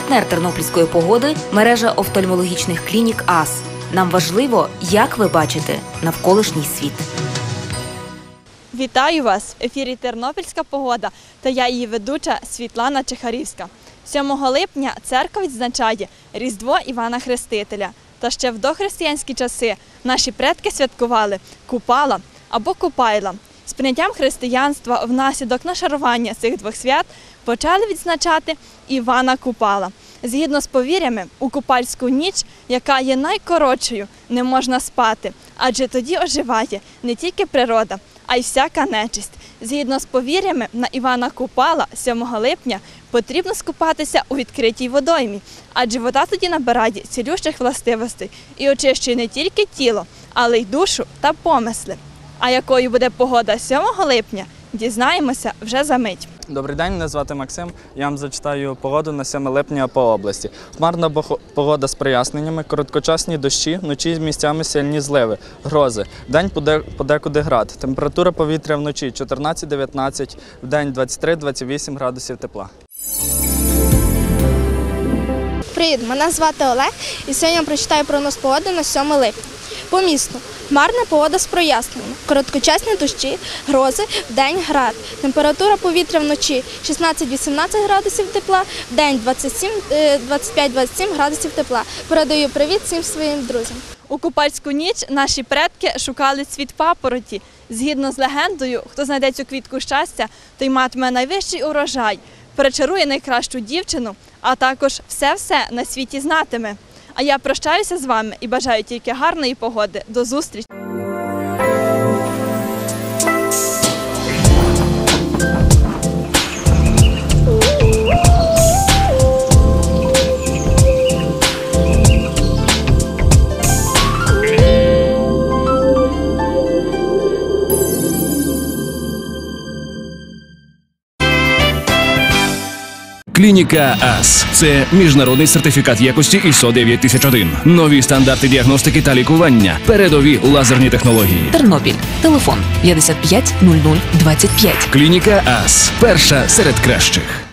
Партнер тернопільської погоди – мережа офтальмологічних клінік АС. Нам важливо, як ви бачите навколишній світ. Вітаю вас! В ефірі «Тернопільська погода» та я її ведуча Світлана Чехарівська. 7 липня церква відзначає Різдво Івана Хрестителя. Та ще в дохристиянські часи наші предки святкували Купала або Купайла. З прийняттям християнства внаслідок нашарування цих двох свят почали відзначати Івана Купала. Згідно з повір'ями, у купальську ніч, яка є найкоротшою, не можна спати, адже тоді оживає не тільки природа, а й всяка нечисть. Згідно з повір'ями, на Івана Купала 7 липня потрібно скупатися у відкритій водоймі, адже вода тоді набирає цілющих властивостей і очищує не тільки тіло, але й душу та помисли. А якою буде погода 7 липня, дізнаємося вже за мить. Добрий день, мене звати Максим. Я вам зачитаю погоду на 7 липня по області. Хмарна погода з проясненнями, короткочасні дощі, вночі місцями сильні зливи, грози. Вдень подекуди град. Температура повітря вночі 14-19, вдень 23-28 градусів тепла. Привіт, мене звати Олег і сьогодні я прочитаю прогноз погоди на 7 липня. По місту. Хмарна погода з проясненнями, короткочасні дощі, грози, вдень град. Температура повітря вночі 16-18 градусів тепла, вдень 25-27 градусів тепла. Передаю привіт всім своїм друзям. У купальську ніч наші предки шукали цвіт папороті. Згідно з легендою, хто знайде цю квітку щастя, той матиме найвищий урожай, перечарує найкращу дівчину, а також все-все на світі знатиме. А я прощаюся з вами і бажаю тільки гарної погоди. До зустрічі! Клініка АС – це міжнародний сертифікат якості ISO 9001. Нові стандарти діагностики та лікування. Передові лазерні технології. Тернопіль. Телефон 55 00 25. Клініка АС – перша серед кращих.